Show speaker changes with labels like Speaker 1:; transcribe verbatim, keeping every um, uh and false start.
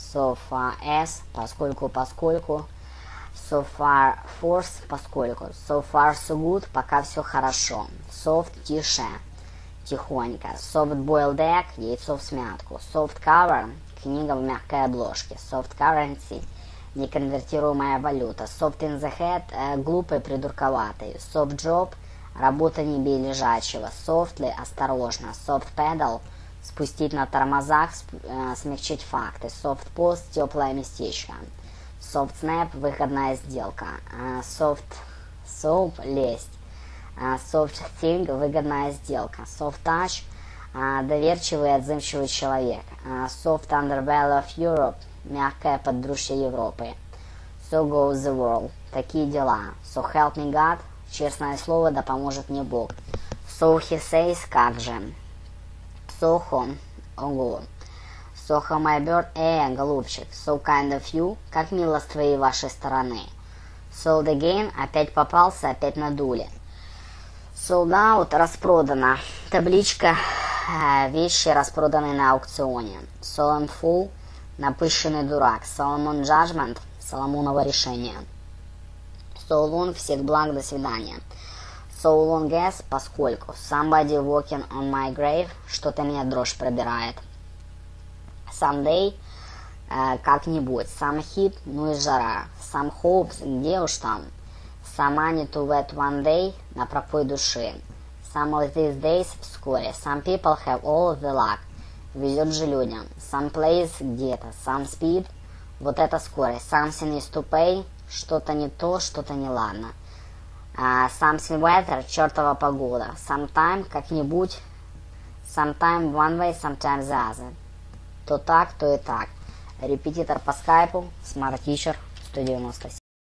Speaker 1: so far as, поскольку, поскольку, so far force, поскольку, so far so good, пока все хорошо, soft, тише, тихонько, soft boiled egg, яйцо в смятку, soft cover, книга в мягкой обложке, soft currency, неконвертируемая валюта, soft in the head, э, глупый, придурковатый, soft job, работа не бей лежачего, softly, осторожно, soft pedal, спустить на тормозах, э, смягчить факты, soft post, теплое местечко, soft snap, выходная сделка, э, soft soap, лесть, э, soft thing, выгодная сделка, soft touch, э, доверчивый, отзывчивый человек, э, soft underbelly of Europe, мягкое подбрюшье Европы. So goes the world. Такие дела. So help me God. Честное слово, да поможет мне Бог. So he says, как же. Soho. Ого. Soho my bird. Э, голубчик. So kind of you. Как мило с твоей вашей стороны. Sold again. Опять попался, опять надули. Sold out. Распродано. Табличка. Вещи, распроданные на аукционе. Solemn fool. Напыщенный дурак. Соломон Judgment. Соломоново решение. So long. Всех благ. До свидания. So long as. Поскольку. Somebody walking on my grave. Что-то меня дрожь пробирает. Someday. Э, как-нибудь. Some heat. Ну и жара. Some hopes. Где уж там. Some money to wet one day. На пропой души. Some of these days. Вскоре. Some people have all the luck. Везет же людям. Some place где-то. Some speed. Вот это скорость. Something is to pay. Что-то не то, что-то не ладно. Uh, something weather. Чертова погода. Sometime. Как-нибудь. Sometime one way, sometimes the other. То так, то и так. Репетитор по скайпу. Smart Teacher сто девяносто семь.